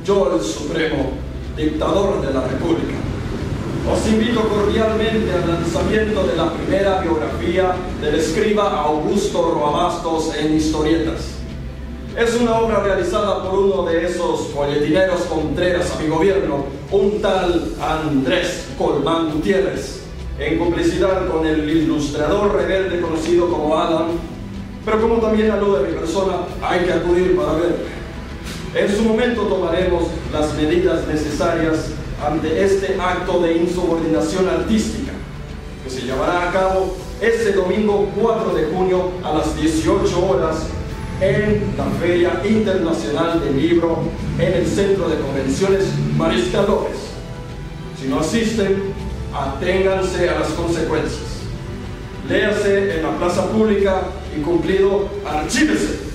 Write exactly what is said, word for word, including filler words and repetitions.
yo el supremo dictador de la República. Os invito cordialmente al lanzamiento de la primera biografía del escriba Augusto Roabastos en historietas. Es una obra realizada por uno de esos folletineros contreras a mi gobierno, un tal Andrés Colmán Gutiérrez, en complicidad con el ilustrador rebelde conocido como Adam, pero como también alude a mi persona, hay que acudir para verme. En su momento tomaremos las medidas necesarias ante este acto de insubordinación artística, que se llevará a cabo este domingo cuatro de junio a las dieciocho horas en la Feria Internacional del Libro en el Centro de Convenciones Mariscal López. Si no asisten, aténganse a las consecuencias. Léase en la plaza pública y cumplido, archívese.